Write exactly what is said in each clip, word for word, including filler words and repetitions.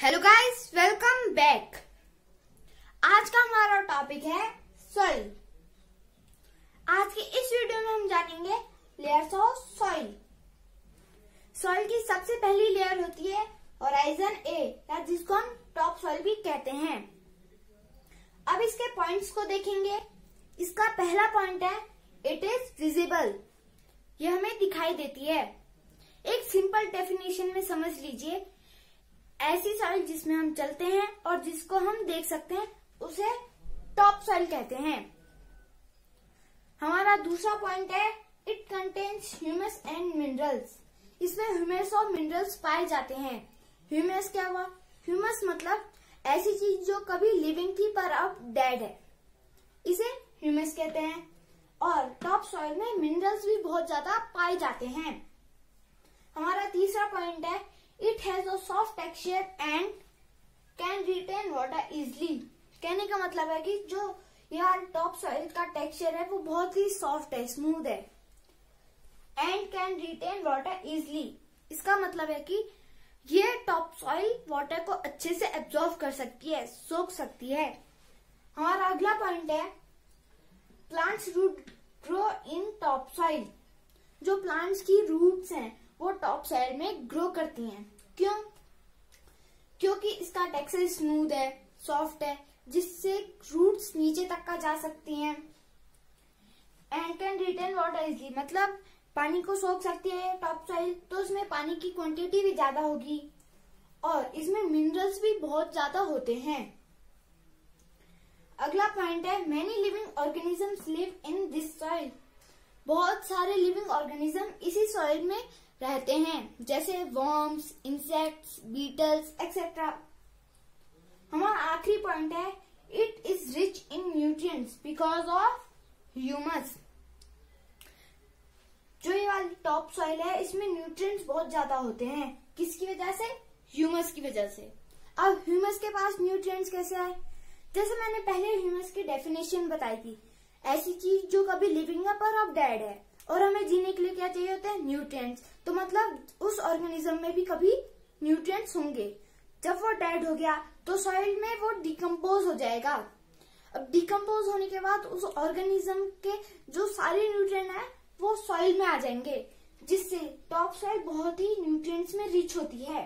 Hello guys, welcome back. आज का हमारा टॉपिक है सॉइल। आज के इस वीडियो में हम जानेंगे लेयर्स ऑफ सॉइल। सॉइल की सबसे पहली लेयर होती है होराइजन ए, या जिसको हम टॉप सॉइल भी कहते हैं। अब इसके पॉइंट्स को देखेंगे। इसका पहला पॉइंट है इट इज विजिबल, ये हमें दिखाई देती है। एक सिंपल डेफिनेशन में समझ लीजिए, ऐसी सॉइल जिसमें हम चलते हैं और जिसको हम देख सकते हैं उसे टॉप सॉइल कहते हैं। हमारा दूसरा पॉइंट है it contains humus and minerals. इसमें ह्यूमस और मिनरल्स पाए जाते हैं। ह्यूमस क्या हुआ? ह्यूमस मतलब ऐसी चीज जो कभी लिविंग थी पर अब डेड है, इसे ह्यूमस कहते हैं। और टॉप सॉइल में मिनरल्स भी बहुत ज्यादा पाए जाते हैं। हमारा तीसरा पॉइंट है it has a soft texture and can retain water easily. कहने का मतलब है कि जो यार टॉप सॉइल का टेक्सचर है वो बहुत ही सॉफ्ट है, स्मूथ है। And can retain water easily, इसका मतलब है कि ये टॉप सॉइल वाटर को अच्छे से एब्जॉर्ब कर सकती है, सोख सकती है। हमारा अगला पॉइंट है plants root grow in top soil. जो प्लांट्स की रूट्स हैं वो टॉप सॉइल में ग्रो करती हैं। क्यों? क्योंकि इसका टेक्सचर स्मूथ है, सॉफ्ट है, जिससे रूट्स नीचे तक का जा सकती हैं। And can retain water easily, मतलब पानी को सोख सकती है टॉप सॉइल, तो इसमें पानी की क्वांटिटी भी ज्यादा होगी और इसमें मिनरल्स भी बहुत ज्यादा होते हैं। अगला पॉइंट है many living organisms live in this soil. बहुत सारे लिविंग ऑर्गेनिज्म इसी सॉइल में रहते हैं, जैसे वर्म्स, इंसेक्ट्स, बीटल्स एक्सेट्रा। हमारा आखिरी पॉइंट है it is rich in nutrients because of humus. जो ये वाली टॉप सॉइल है इसमें न्यूट्रिएंट्स बहुत ज्यादा होते हैं। किसकी वजह से? ह्यूमस की वजह से। अब ह्यूमस के पास न्यूट्रिएंट्स कैसे आए? जैसे मैंने पहले ह्यूमस की डेफिनेशन बताई थी, ऐसी चीज जो कभी लिविंग है पर अब डेड है, और हमें जीने के लिए क्या चाहिए होते हैं? न्यूट्रिएंट्स। तो मतलब उस ऑर्गेनिज्म में भी कभी न्यूट्रिएंट्स होंगे। जब वो डेड हो गया तो सॉइल में वो डिकम्पोज हो जाएगा। अब डिकम्पोज होने के बाद उस ऑर्गेनिज्म के जो सारे न्यूट्रिएंट है वो सॉइल में आ जाएंगे, जिससे टॉप सॉइल बहुत ही न्यूट्रिएंट्स में रिच होती है।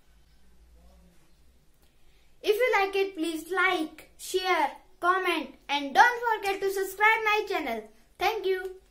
If you like it, please like, share, comment and don't forget to subscribe my channel. Thank you.